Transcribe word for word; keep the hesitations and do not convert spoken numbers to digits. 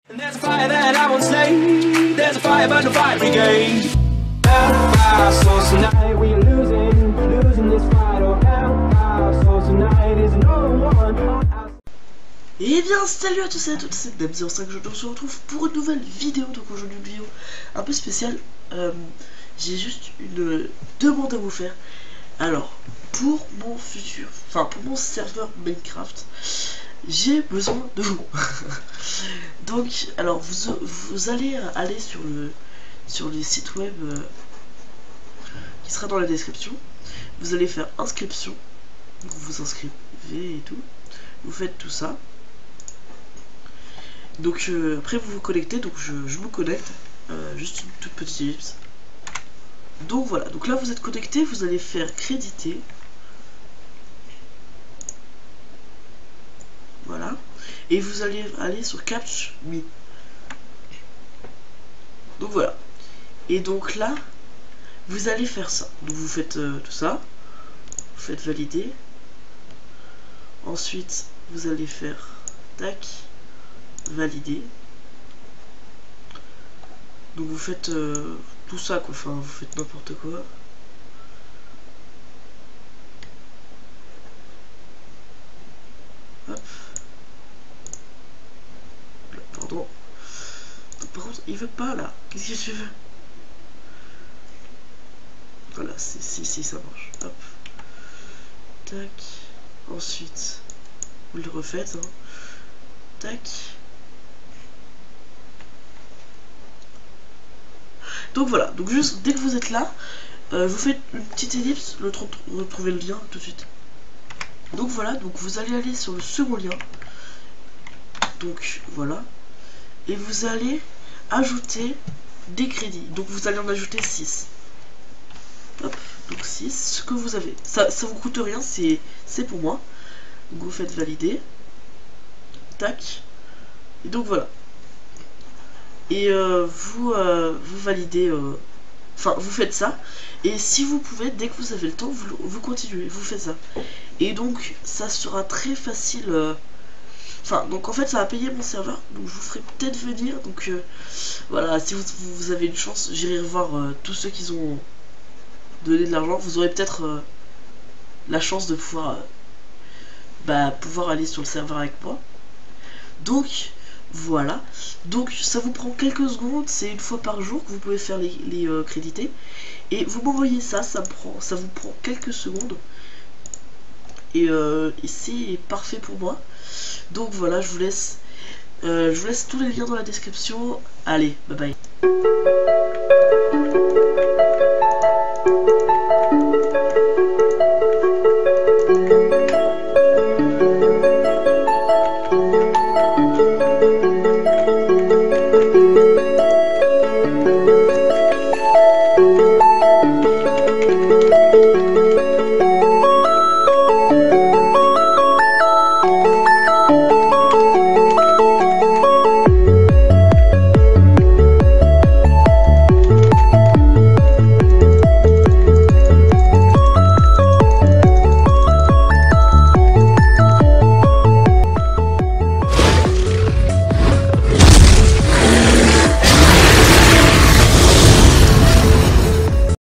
There's a fire that I won't slay. There's a fire but no fire brigade. Hellfire, so tonight we are losing, losing this fight. Oh hellfire, so tonight is no one. Et bien salut à tous et à toutes, c'est Dame zéro cinq, je se retrouve pour une nouvelle vidéo. Donc aujourd'hui une vidéo un peu spéciale. euh, J'ai juste une demande à vous faire. Alors pour mon futur, enfin pour mon serveur Minecraft, j'ai besoin de vous. Donc alors vous, vous allez aller sur le sur les sites web euh, qui sera dans la description. Vous allez faire inscription, vous vous inscrivez et tout, vous faites tout ça. Donc euh, après vous vous connectez, donc je, je me connecte, euh, juste une toute petite ellipse. Donc voilà, donc là vous êtes connecté, vous allez faire créditer. Voilà. Et vous allez aller sur Captcha Me. Donc voilà. Et donc là, vous allez faire ça. Donc vous faites euh, tout ça. Vous faites valider. Ensuite, vous allez faire tac, valider. Donc vous faites euh, tout ça quoi. Enfin, vous faites n'importe quoi. Hop. Pardon. Donc, par contre, il veut pas là. Qu'est-ce que tu veux? Voilà, si, si, si, ça marche. Hop. Tac. Ensuite, vous le refaites. Hein. Tac. Donc voilà. Donc juste dès que vous êtes là, euh, vous faites une petite ellipse. Le retrouvez le lien tout de suite. Donc voilà. Donc vous allez aller sur le second lien. Donc voilà. Et vous allez ajouter des crédits. Donc vous allez en ajouter six. Hop, donc six, ce que vous avez. Ça, ça vous coûte rien, c'est pour moi. Donc vous faites valider. Tac. Et donc voilà. Et euh, vous, euh, vous validez. Euh, enfin, vous faites ça. Et si vous pouvez, dès que vous avez le temps, vous, vous continuez. Vous faites ça. Et donc, ça sera très facile. Euh, Enfin, donc en fait ça va payer mon serveur, donc je vous ferai peut-être venir, donc euh, voilà, si vous, vous avez une chance, j'irai revoir euh, tous ceux qui ont donné de l'argent, vous aurez peut-être euh, la chance de pouvoir, euh, bah, pouvoir aller sur le serveur avec moi. Donc voilà, donc ça vous prend quelques secondes, c'est une fois par jour que vous pouvez faire les, les euh, crédités, et vous m'envoyez ça, ça, me prend, ça vous prend quelques secondes, et, euh, et c'est parfait pour moi. Donc voilà, je vous laisse euh, je vous laisse tous les liens dans la description. Allez, bye bye.